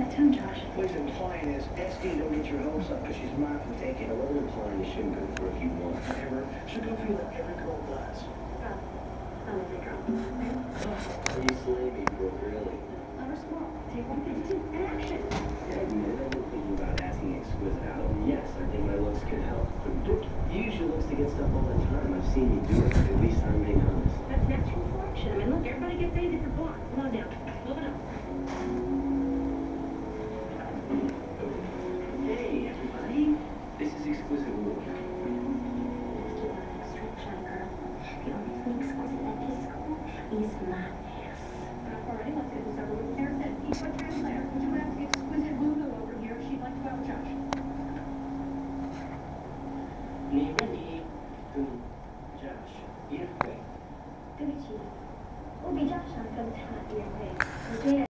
Tell him, Josh. What he's implying is, SD, don't get your hopes up because she's mine for taking. I wasn't implying you shouldn't go for it if you want. Whatever. She'll go for you like every girl does. I'm a big girl. Are you slaying me, bro? Really? First of all, take 152 and action. I admit I've been thinking about asking Exquisite out. Yes, I think my looks could help. But you use your looks to get stuff all the time. I've seen you do it. At least I'm being honest. That's natural selection. I mean, look, everybody gets a different block. Come on down. Moving up. Hey, everybody. This is Exquisite Wood. The only thing exquisite at this school is my ass. Alrighty, let's get this over with. Sarah said, each one translator. Would you ask Exquisite Lulu over here if she'd like to go with Josh? Me, ready. Josh. Yeah, wait. 对不起，我比较想跟他约会，我觉得。